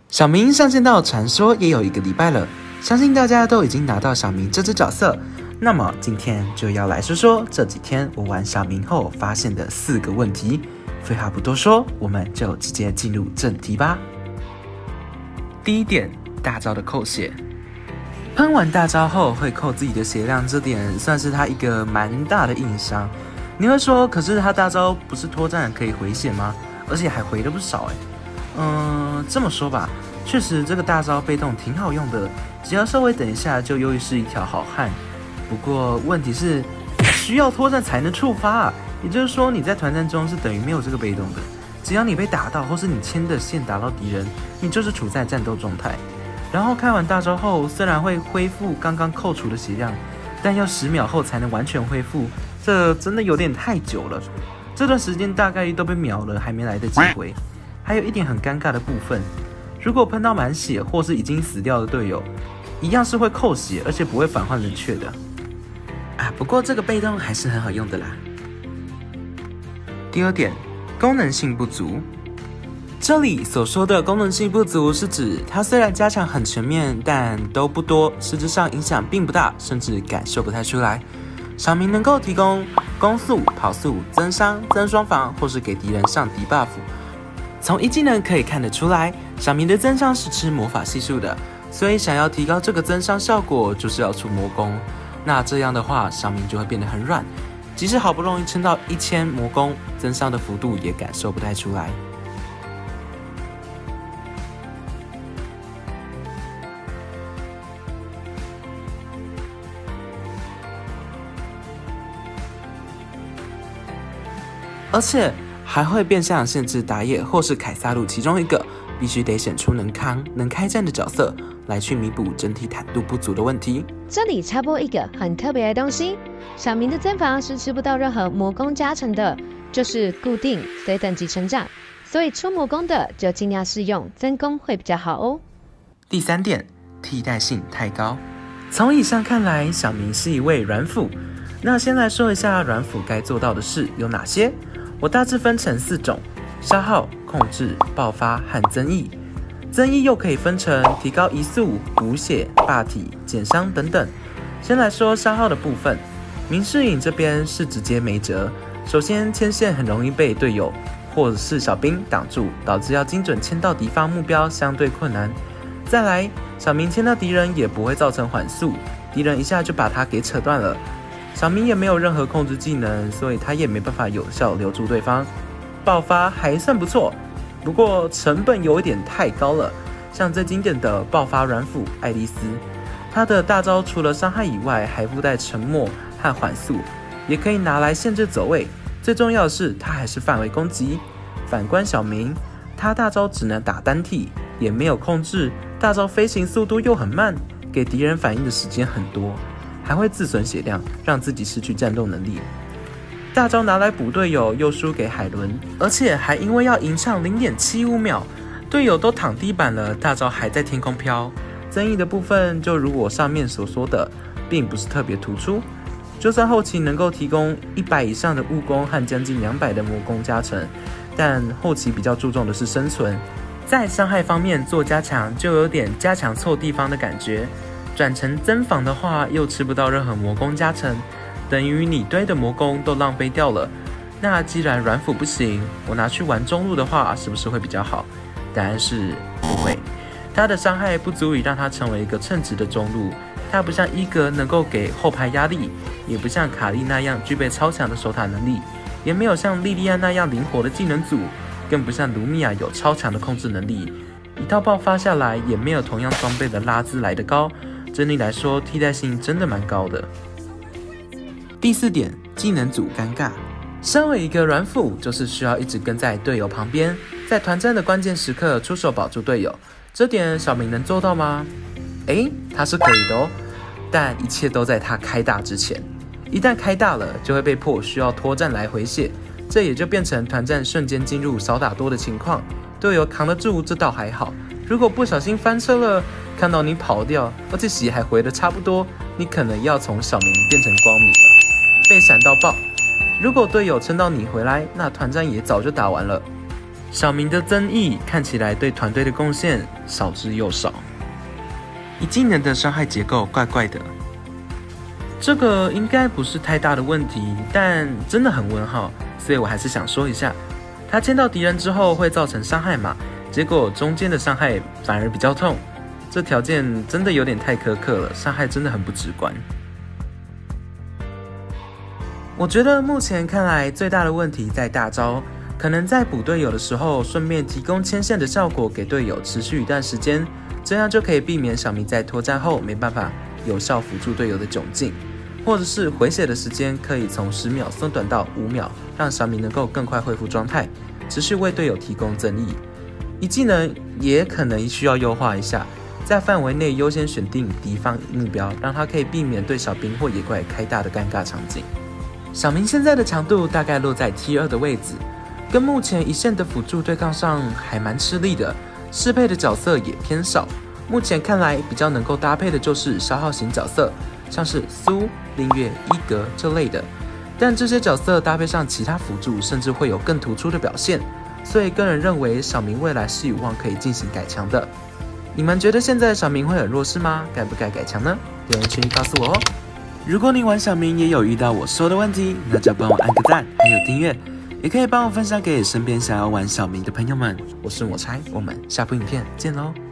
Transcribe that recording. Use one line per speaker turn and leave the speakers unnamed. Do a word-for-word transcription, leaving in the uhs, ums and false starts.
小明上线到传说也有一个礼拜了，相信大家都已经拿到小明这只角色。那么今天就要来说说这几天我玩小明后发现的四个问题。废话不多说，我们就直接进入正题吧。第一点，大招的扣血。喷完大招后会扣自己的血量，这点算是他一个蛮大的硬伤。你会说，可是他大招不是脱战可以回血吗？而且还回了不少哎。嗯，这么说吧，确实这个大招被动挺好用的，只要稍微等一下就又是一条好汉。不过问题是，需要脱战才能触发啊，也就是说你在团战中是等于没有这个被动的。只要你被打到，或是你牵的线打到敌人，你就是处在战斗状态。然后开完大招后，虽然会恢复刚刚扣除的血量，但要十秒后才能完全恢复，这真的有点太久了。这段时间大概率都被秒了，还没来得及回。还有一点很尴尬的部分，如果喷到满血或是已经死掉的队友，一样是会扣血，而且不会返换冷却的。啊，不过这个被动还是很好用的啦。第二点，功能性不足。这里所说的功能性不足是指它虽然加强很全面，但都不多，实质上影响并不大，甚至感受不太出来。小明能够提供攻速、跑速、增伤、增双防，或是给敌人上敌 buff。从一技能可以看得出来，小明的增伤是吃魔法系数的，所以想要提高这个增伤效果，就是要出魔攻。那这样的话，小明就会变得很软，即使好不容易撑到一千魔攻，增伤的幅度也感受不太出来。而且还会变相限制打野或是凯撒路其中一个，必须得选出能扛、能开战的角色，来去弥补整体坦度不足的问题。
这里插播一个很特别的东西，小明的增防是吃不到任何魔攻加成的，就是固定随等级成长，所以出魔攻的就尽量适用增攻会比较好哦。
第三点，替代性太高。从以上看来，小明是一位软辅。那先来说一下软辅该做到的事有哪些。我大致分成四种：消耗、控制、爆发和增益。增益又可以分成提高移速、补血、霸体、减伤等等。先来说消耗的部分，明世隐这边是直接没辙。首先，牵线很容易被队友或者是小兵挡住，导致要精准牵到敌方目标相对困难。再来，小明牵到敌人也不会造成缓速，敌人一下就把他给扯断了。小明也没有任何控制技能，所以他也没办法有效留住对方。爆发还算不错，不过成本有一点太高了。像最经典的爆发软辅爱丽丝，她的大招除了伤害以外，还附带沉默和缓速，也可以拿来限制走位。最重要的是，它还是范围攻击。反观小明，他大招只能打单体，也没有控制，大招飞行速度又很慢，给敌人反应的时间很多。还会自损血量，让自己失去战斗能力。大招拿来补队友，又输给海伦，而且还因为要迎上 零点七五秒，队友都躺地板了，大招还在天空飘。增益的部分，就如我上面所说的，并不是特别突出。就算后期能够提供一百以上的物攻和将近两百的魔攻加成，但后期比较注重的是生存。在伤害方面做加强，就有点加强错地方的感觉。转成增防的话，又吃不到任何魔攻加成，等于你堆的魔攻都浪费掉了。那既然软辅不行，我拿去玩中路的话，是不是会比较好？答案是不会。他的伤害不足以让他成为一个称职的中路。他不像伊格能够给后排压力，也不像卡莉那样具备超强的守塔能力，也没有像莉莉安那样灵活的技能组，更不像卢米亚有超强的控制能力。一套爆发下来，也没有同样装备的拉兹来得高。整体来说，替代性真的蛮高的。第四点，技能组尴尬。身为一个软辅，就是需要一直跟在队友旁边，在团战的关键时刻出手保住队友。这点小明能做到吗？诶，他是可以的哦，但一切都在他开大之前。一旦开大了，就会被迫需要脱战来回血，这也就变成团战瞬间进入少打多的情况。队友扛得住，这倒还好。如果不小心翻车了，看到你跑掉，而且血还回得差不多，你可能要从小明变成光明了，被闪到爆。如果队友撑到你回来，那团战也早就打完了。 小明的增益看起来对团队的贡献少之又少。一技能的伤害结构怪怪的，这个应该不是太大的问题，但真的很问号，所以我还是想说一下，他牵到敌人之后会造成伤害嘛，结果中间的伤害反而比较痛，这条件真的有点太苛刻了，伤害真的很不直观。我觉得目前看来最大的问题在大招，可能在补队友的时候顺便提供牵线的效果给队友持续一段时间，这样就可以避免小明在脱战后没办法有效辅助队友的窘境，或者是回血的时间可以从十秒缩短到五秒，让小明能够更快恢复状态，持续为队友提供增益。一技能也可能需要优化一下，在范围内优先选定敌方目标，让他可以避免对小兵或野怪开大的尴尬场景。小明现在的强度大概落在 T 二 的位置，跟目前一线的辅助对抗上还蛮吃力的，适配的角色也偏少。目前看来比较能够搭配的就是消耗型角色，像是苏、linh月、伊格这类的，但这些角色搭配上其他辅助，甚至会有更突出的表现，所以个人认为小明未来是有望可以进行改强的。你们觉得现在小明会很弱势吗？该不该改强呢？留言区告诉我哦。如果你玩小明也有遇到我说的问题，那就帮我按个赞，还有订阅，也可以帮我分享给身边想要玩小明的朋友们。我是抹柴，我们下部影片见喽。